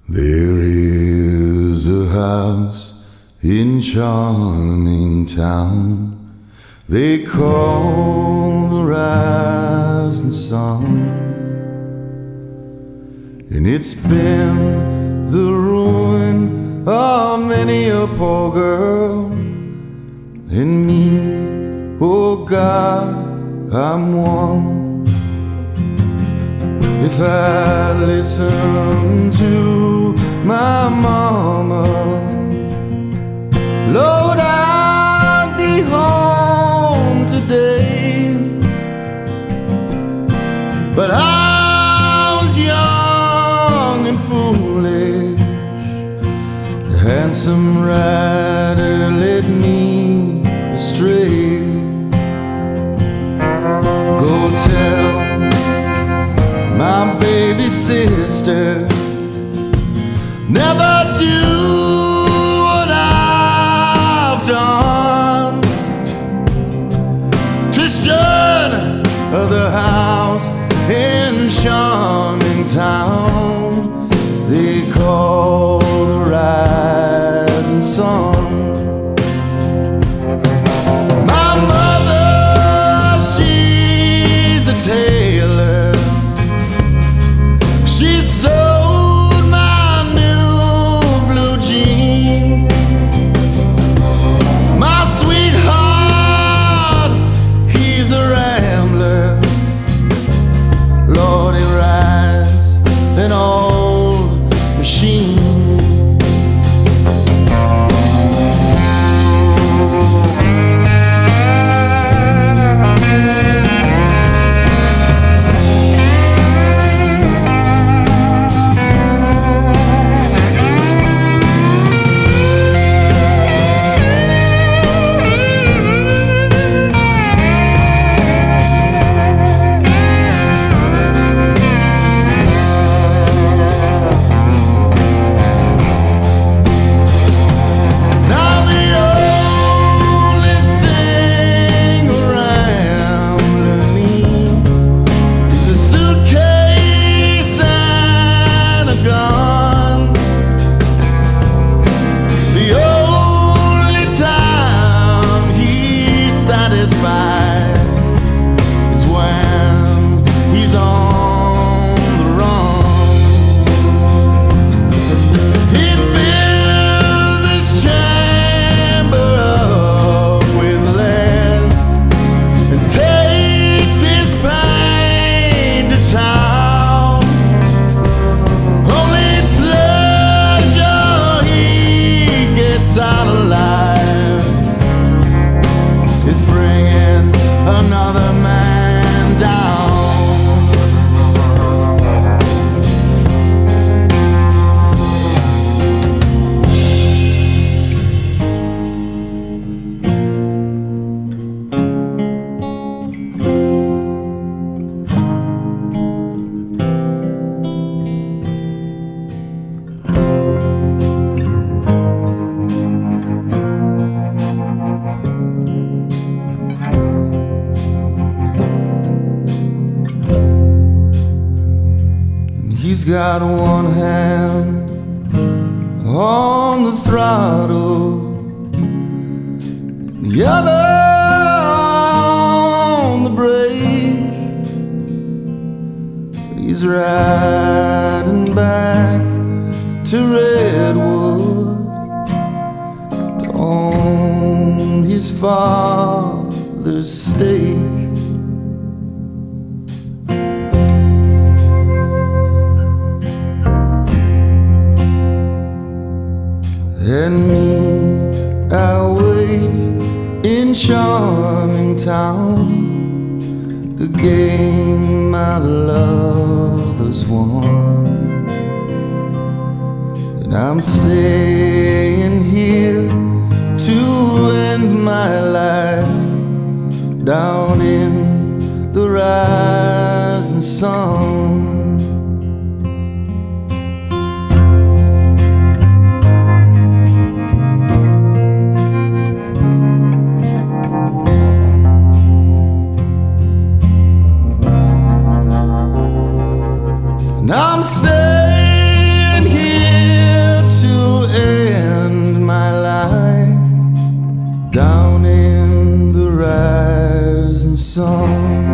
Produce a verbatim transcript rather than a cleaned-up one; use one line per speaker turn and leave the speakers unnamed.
There is a house in charming town they call the rising sun, and it's been the ruin of many a poor girl and me. Oh God, I'm one. If I listen to my mama, Lord, I'd be home today. But I was young and foolish. The handsome rider led me astray. Go tell my baby sister, never do what I've done to shun the house in charming town they call the rising sun. My mother, she's a tailor. She sold my new blue jeans. My sweetheart, he's a rambler. Lord, he rides an old machine. It's bringing another man down. He's got one hand on the throttle, the other on the brake. He's riding back to Redwood to own his father's stake. And me, I wait in charming town, the game my love has won. And I'm staying here to end my life down in the rising sun. I'm staying here rising sun.